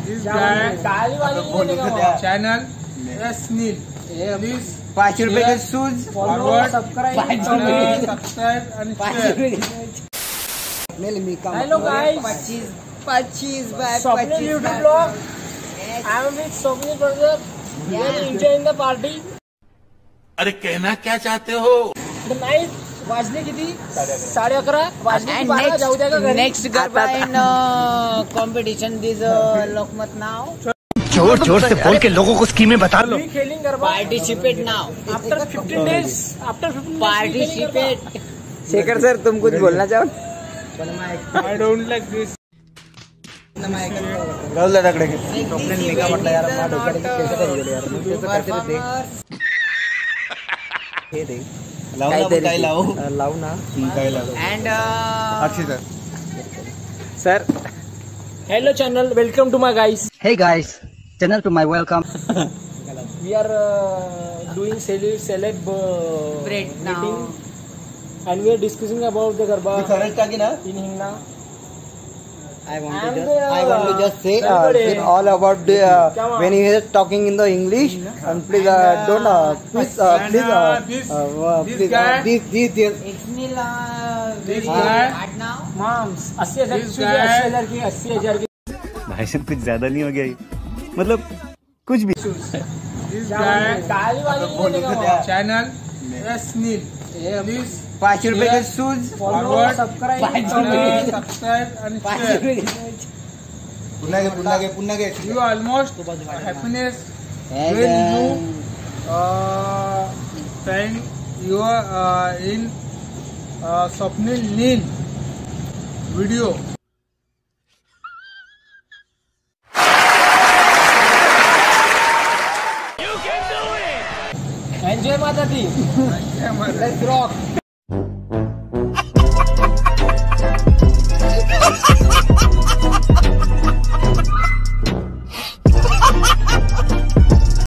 This guy channel S Neil. Please 5 रुपए के shoes forward, subscribe and share. Hello guys, 25 by Swapnil 25 YouTube vlog. I am with Swapnil brother. We are enjoying the party. अरे कहना क्या चाहते हो? The night Wajne किती 11:30 वाजने की 12 जाऊ द्या का घरी. Next Garba in competition this Lokmat नाव जोर जोर से बोल के लोगों को स्कीमें बता लो. We खेलिंग Garba. Participate now After 15 days. Participate. Shekhar sir तुम कुछ बोलना चाहो? I don't like this. Rahul रगड़े के स्वप्निल निका म्हटलं यार मला डोक्यात कैसे तरी गेले यार मग त्याचं काहीतरी देख हे देख काय लावू ना and Akshay sir Hello channel, welcome to my guys. Hey guys, channel to my welcome. We are doing celeb Bread now. meeting and we are discussing about the garba in Hingna. I want And, to just say somebody- all about the when he is talking in the English and please don't please This guy- This guy, Moms, 80,000 This की guy- 80,000 की 80,000 की भाई साहब कुछ ज्यादा नहीं हो गया ये? मतलब कुछ भी. this guy गाली वाली नहीं देगा. channel S Neil. Please 5 रुपए के shoes Follow, subscribe subscribe and share. पुन्हा घे You almost happiness when you find you in Swapnil Neil video. Enjoy Mata Di. Let's rock.